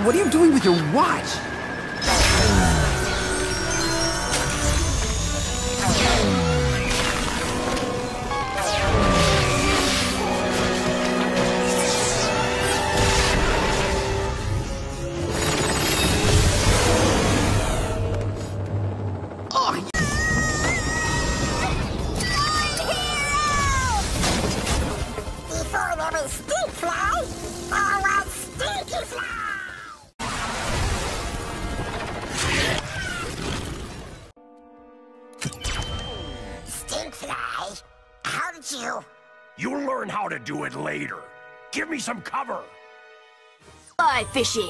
what are you doing with your watch? Stink fly? Oh, a stinky fly! Stink fly? How did you? You'll learn how to do it later. Give me some cover. Fly fishing.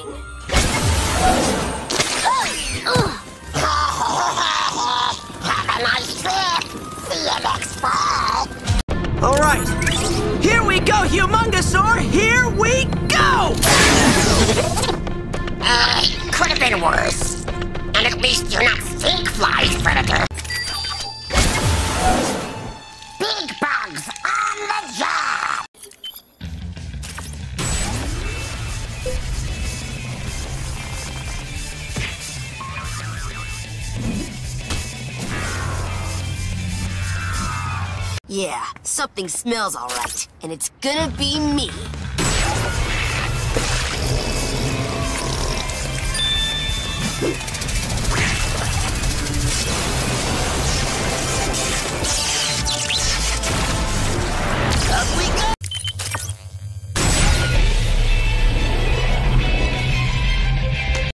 Have a nice trip. See you next fall. All right, here we go, Humongosaur! Here we go! Could have been worse. And at least you're not stink flies, Predator. Big bugs on the job! Yeah, something smells all right, and it's gonna be me.